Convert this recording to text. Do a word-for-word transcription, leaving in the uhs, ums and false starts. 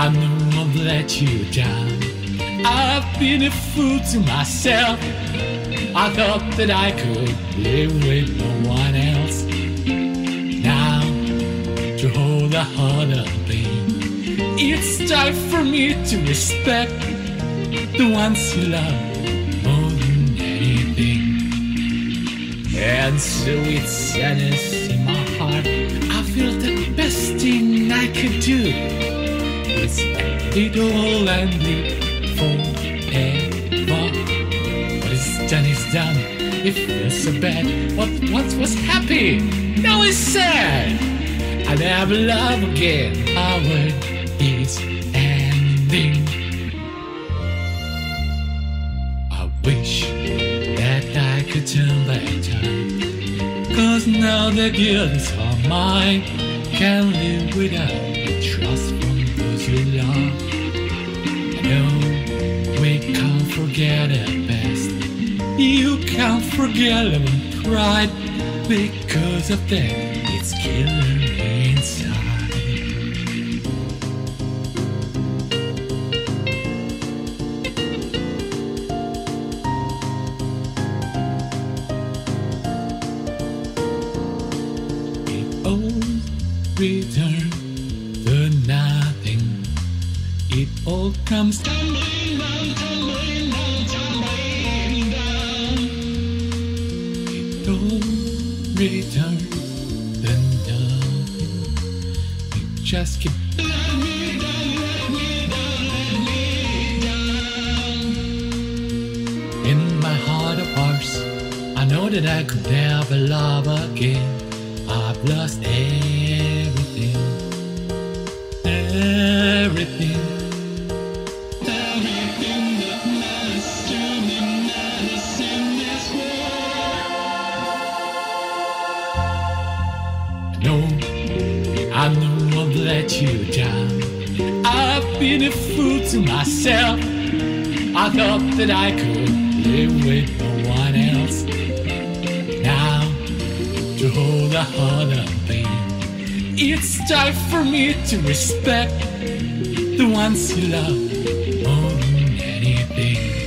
I know I've let you down. I've been a fool to myself. I thought that I could live with no one else. Now, to hold a heart of pain, it's time for me to respect the ones you love more than anything. And so with sadness in my heart, I feel the best thing I could do is end it all and live forever. What is done is done. It feels so bad. What once was happy, now is sad. I never love again. Our word is ending. I wish that I could turn back time, 'cause now the guilt is all mine. Can't live without the trust from those you love. I know we can't forget the past. You can't forget love and pride. Because of that, it's killing me inside. It all returns to nothing. It all comes tumbling down, tumbling down, tumbling down. It all returns to nothing. You just keep let me down, let me down, let me down. In my heart of hearts, I know that I could never love again. I've lost everything, everything. Everything that matters to me matters in this world. No, I know I've let you down. I've been a fool to myself. I thought that I could live with no one else. Now, to hold a heart of pain, it's time for me to respect the ones you love more than anything.